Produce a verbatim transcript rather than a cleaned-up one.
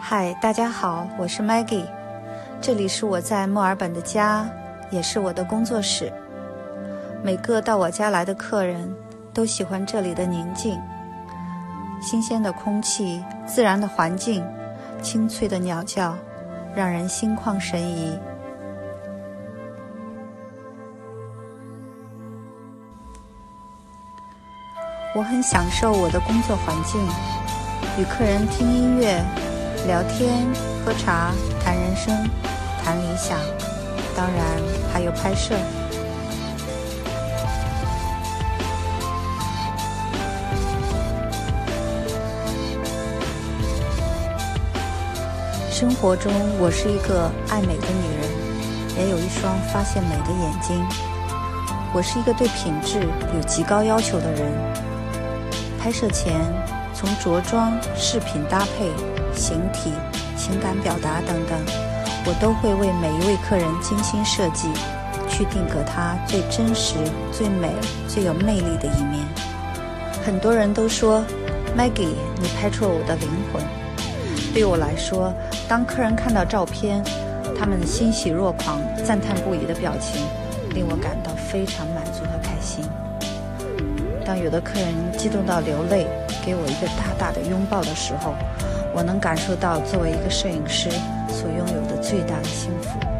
嗨，大家好，我是 Maggie， 这里是我在墨尔本的家，也是我的工作室。每个到我家来的客人都喜欢这里的宁静，新鲜的空气，自然的环境，清脆的鸟叫，让人心旷神怡。我很享受我的工作环境，与客人听音乐、聊天、喝茶、谈人生、谈理想，当然还有拍摄。生活中，我是一个爱美的女人，也有一双发现美的眼睛。我是一个对品质有极高要求的人。拍摄前，从着装、饰品搭配、形体、情感表达等等，我都会为每一位客人精心设计，去定格他最真实、最美、最有魅力的一面。很多人都说 Maggie， 你拍出了我的灵魂。对我来说，当客人看到照片，他们欣喜若狂、赞叹不已的表情，令我感到非常满足和开心。当有的客人激动到流泪，给我一个大大的拥抱的时候，我能感受到作为一个摄影师所拥有的最大的幸福。